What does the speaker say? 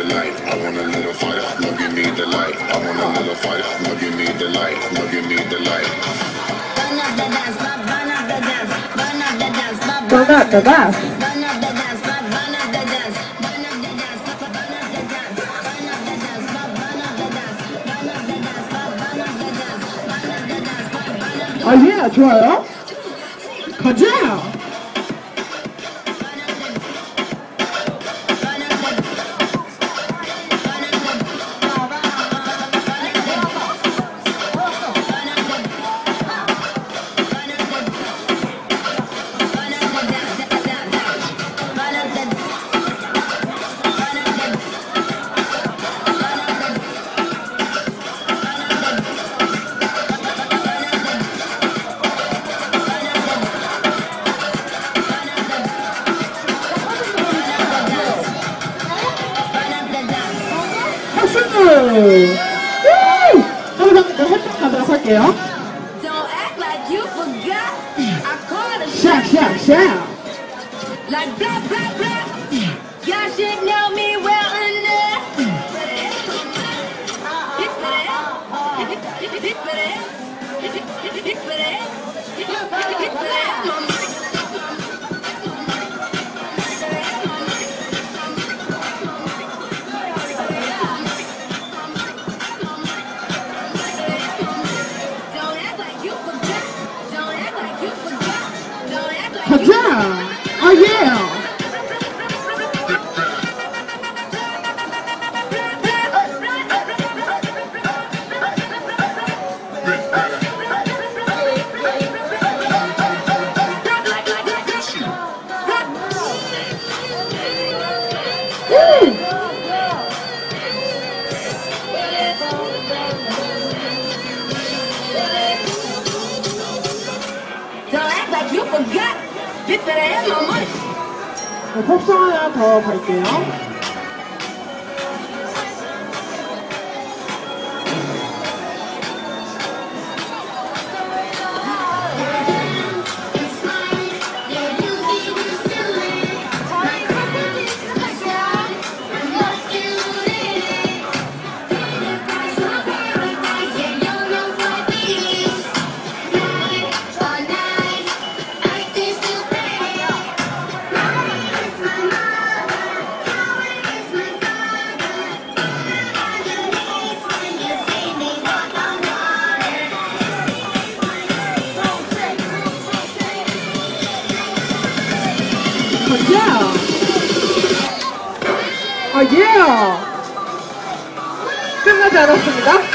light. I want a little fire. Now give me the light. I want a little fire. Now give me the light. Now give me the light. Burn up the dance, burn up the dance, burn up the dance, burn up the dance. burn up the dance, burn up the dance, burn up the dance, burn up the dance, burn up the dance, burn up the dance, burn up the dance, burn up the dance, burn up the dance, burn up the dance, burn up the dance. 아, 예, 좋아요. 가자. 한번 해보도록 할게요. Don't act like you forgot. I called a 샥. like blah blah blah. Y'all should know me well enough. Don't act like you forgot. Don't act like you forgot. Don't act like you 가자. 아, 예. Don't act like you forgot. You better have my money. pop송 하나 더 갈게요. 가자. 아, 예. 끝나지 않았습니다.